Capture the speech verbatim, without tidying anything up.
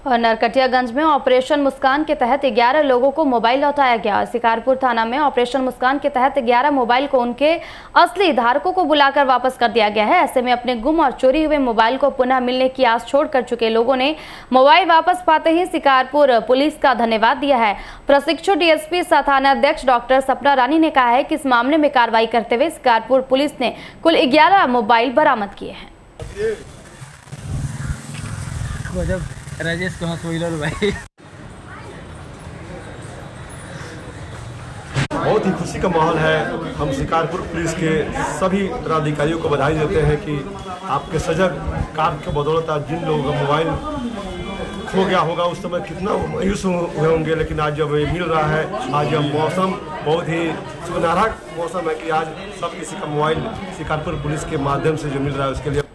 और नरकटियागंज में ऑपरेशन मुस्कान के तहत ग्यारह लोगों को मोबाइल लौटाया गया। शिकारपुर थाना में ऑपरेशन मुस्कान के तहत ग्यारह मोबाइल को उनके असली धारकों को बुलाकर वापस कर दिया गया है। ऐसे में अपने गुम और चोरी हुए मोबाइल को पुनः मिलने की आस छोड़ कर चुके लोगों ने मोबाइल वापस पाते ही शिकारपुर पुलिस का धन्यवाद दिया है। प्रशिक्षु डीएसपी सह थानाध्यक्ष डॉक्टर सपना रानी ने कहा है कि इस मामले में कार्रवाई करते हुए शिकारपुर पुलिस ने कुल ग्यारह मोबाइल बरामद किए हैं। राजेश को भाई बहुत ही खुशी का माहौल है। हम शिकारपुर पुलिस के सभी पदाधिकारियों को बधाई देते हैं कि आपके सजग काम के बदौलत आज जिन लोगों का मोबाइल खो गया होगा उस समय कितना मायूस हुए होंगे, लेकिन आज जब मिल रहा है, आज यह मौसम बहुत ही सुनहरा मौसम है कि आज सब किसी का मोबाइल शिकारपुर पुलिस के माध्यम से जो मिल रहा है उसके लिए